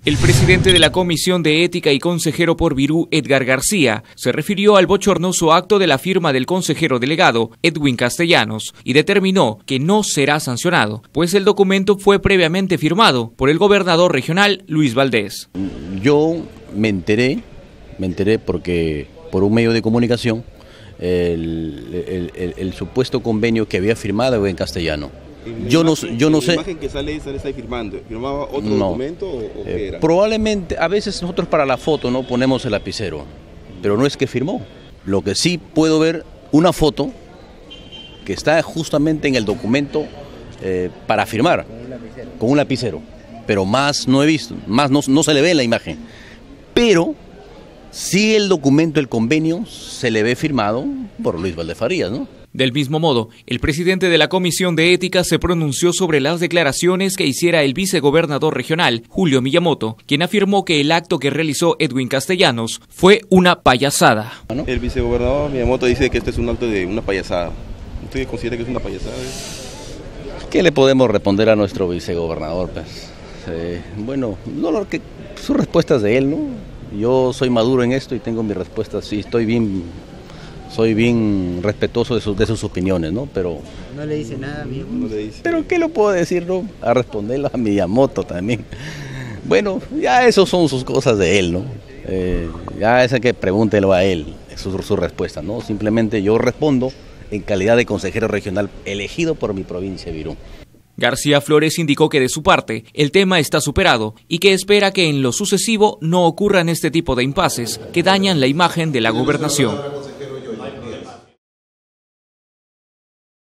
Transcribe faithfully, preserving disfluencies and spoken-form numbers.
El presidente de la Comisión de Ética y consejero por Virú, Edgar García, se refirió al bochornoso acto de la firma del consejero delegado, Edwin Castellanos, y determinó que no será sancionado, pues el documento fue previamente firmado por el gobernador regional, Luis Valdés. Yo me enteré, me enteré porque por un medio de comunicación, el, el, el, el supuesto convenio que había firmado Edwin Castellano. Yo no, yo no sé. ¿La imagen que sale, sale está firmando? ¿Firmaba otro no. documento o, o qué era? Eh, probablemente, a veces nosotros para la foto no ponemos el lapicero, pero no es que firmó. Lo que sí puedo ver, una foto que está justamente en el documento eh, para firmar, con un lapicero, pero más no he visto, más no, no se le ve en la imagen. Pero sí el documento, el convenio, se le ve firmado por Luis Valdés Farías, ¿no? Del mismo modo, el presidente de la Comisión de Ética se pronunció sobre las declaraciones que hiciera el vicegobernador regional, Julio Miyamoto, quien afirmó que el acto que realizó Edwin Castellanos fue una payasada. El vicegobernador Miyamoto dice que este es un acto de una payasada. ¿Usted considera que es una payasada? ¿Qué le podemos responder a nuestro vicegobernador? Pues, eh, bueno, no lo que sus respuestas de él, ¿no? Yo soy maduro en esto y tengo mis respuestas, sí, estoy bien... Soy bien respetuoso de sus, de sus opiniones, ¿no? Pero... No le dice nada, amigo. No le dice. ¿Pero qué lo puedo decir, no? A responderlo a Miyamoto también. Bueno, ya eso son sus cosas de él, ¿no? Eh, ya es que pregúntelo a él, su, su respuesta, ¿no? Simplemente yo respondo en calidad de consejero regional elegido por mi provincia de Virú. García Flores indicó que de su parte el tema está superado y que espera que en lo sucesivo no ocurran este tipo de impases que dañan la imagen de la gobernación.